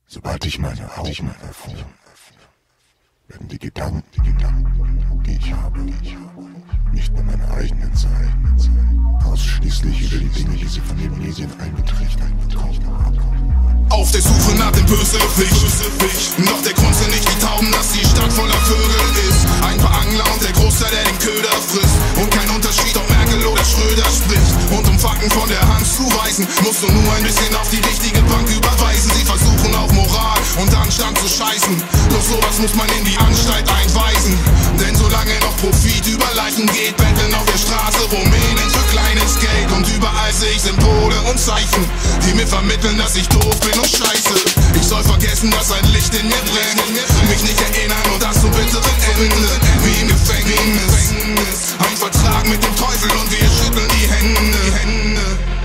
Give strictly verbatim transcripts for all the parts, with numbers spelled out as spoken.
Sobald ich meine Augen öffne, werden die Gedanken, die Gedanken, die ich habe, die ich habe, nicht mehr meine eigenen sein, ausschließlich über die Dinge, die sie von den Medien eingetrichtert bekommen haben. Auf der Suche nach dem Bösewicht, doch der Grund sind nicht die Tauben, dass die Stadt voller Vögel ist. Ein paar Angler und der Großteil, der den Köder frisst. Und kein Unterschied, ob Merkel oder Schröder spricht. Und um Fakten von der Hand zu weisen, musst du nur ein bisschen auf die richtige Bank überweisen. Sie versuchen auf Moral und Anstand zu scheißen, doch sowas muss man in die Anstalt einweisen. Denn solange noch Profit über Leichen geht, betteln auf der Straße Rumänen für kleines Geld. Und überall sehe ich Symbole und Zeichen, die mir vermitteln, dass ich doof bin und scheiße. Ich soll vergessen, dass ein Licht in mir brennt, mich nicht erinnern und das zum bitteren Ende, wie im Gefängnis. Ein Vertrag mit dem Teufel und wir schütteln die Hände, Hände.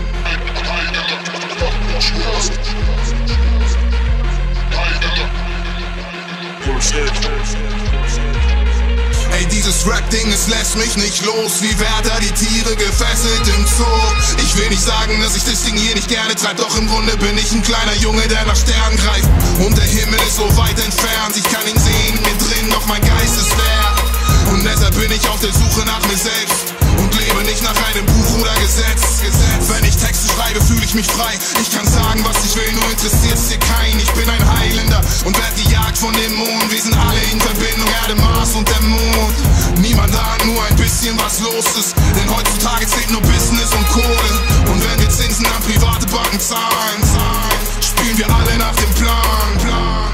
Ey, dieses Rap-Ding, es lässt mich nicht los, wie Wärter die Tiere gefesselt im Zoo. Ich will nicht sagen, dass ich das Ding hier nicht gerne treib, doch im Grunde bin ich ein kleiner Junge, der nach Sternen greift. Und der Himmel ist so weit entfernt, ich kann ihn sehen, mir drin, doch mein Geist ist leer. Und deshalb bin ich auf der Suche nach mir selbst und lebe nicht nach einem Buch oder Gesetz. Wenn ich Texte schreibe, fühle ich mich frei. Ich kann sagen, was ich will, nur interessiert's dir keinen. Ich bin ein Heilender und werd gejagt von Dämonen. Wir sind alle in Verbindung, Erde, Mars und der Mond. Niemand ahnt nur ein bisschen, was los ist, denn heutzutage zählt nur Business und Kohle. Und wenn wir Zinsen an private Banken zahlen, zahlen, spielen wir alle nach dem Plan, Plan.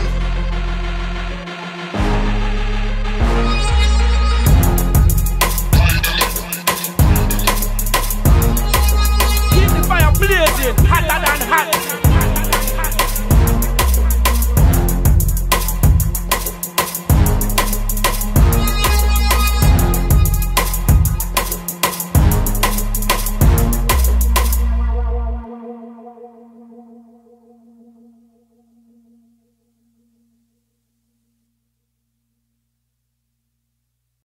Keep the fire blazing, hotter than hot.